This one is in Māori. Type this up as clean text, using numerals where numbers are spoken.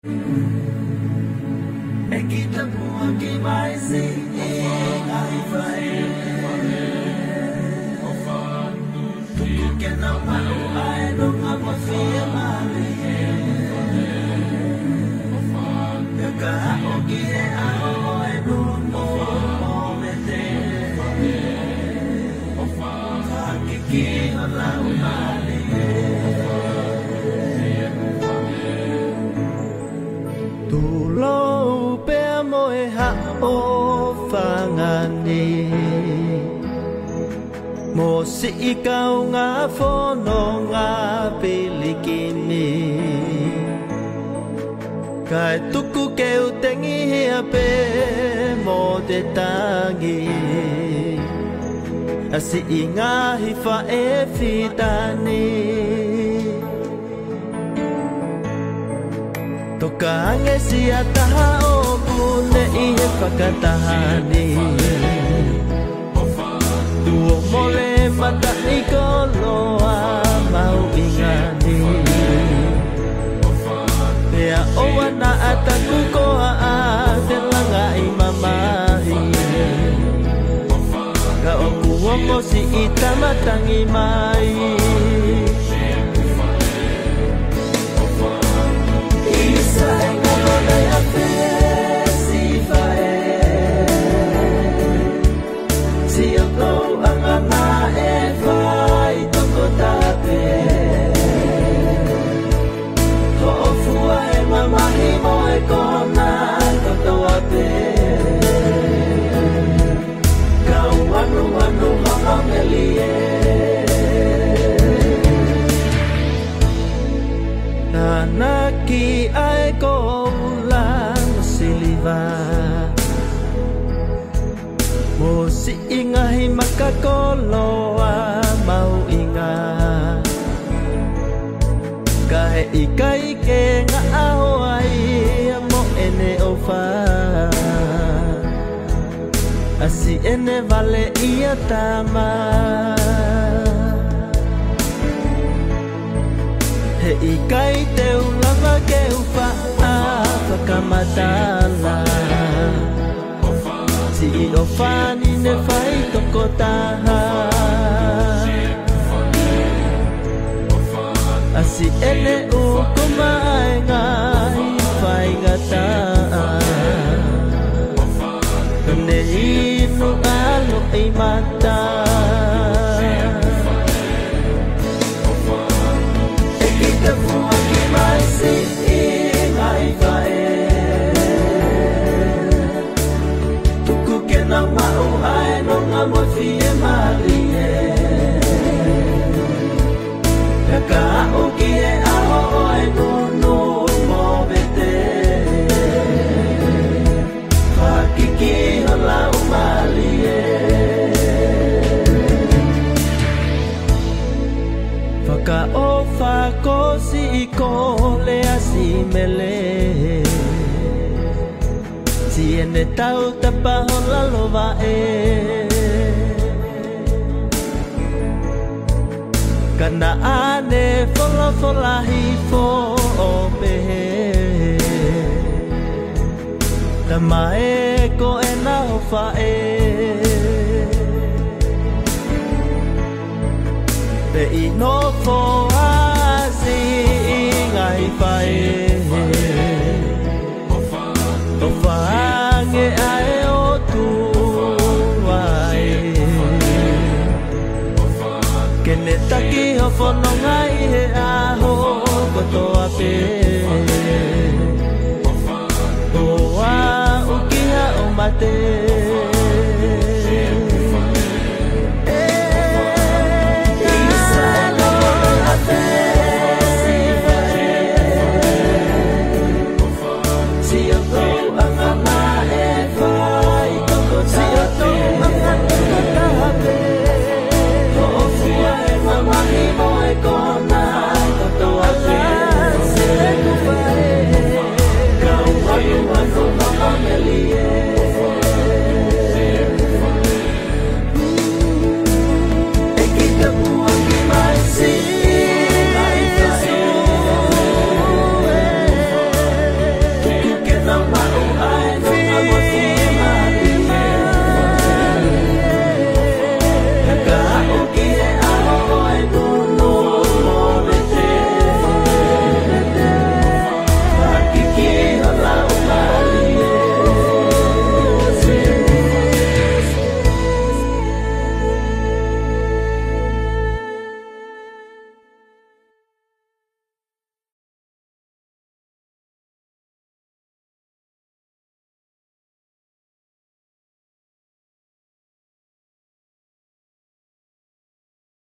Tulo pe moe ha o whangani Mo si ikau ngā whono ngā pilikini Kai tuku ke utengi hea pe mo te tangi Asi i ngā hiwha e whitani Toka ange si ataha o pune i he whakatahani Tuo mole mata i koloa mau ingani Pea oa na ataku koa a te langa i mamahi Ka oku ongo si i tamatangi mai Nanaki ai ko ulang siliva Mo si ingahi makakoloa mau inga Kahe ikai ke nga ahoai mo ene ofa Asi ene vale ia tama He ikai te ulava ke ufa a whakamatala Si i ofani ne whai toko taha Asi ene ukuma ai ngai whai ngata Ne inu alo i mata Ka ofa ko si ko le asi mele Si ene tau tapa hola lova e Kana ane fola fola hi fo opehe Tama e ko ena ofa e Pe ino fo asi ngai fae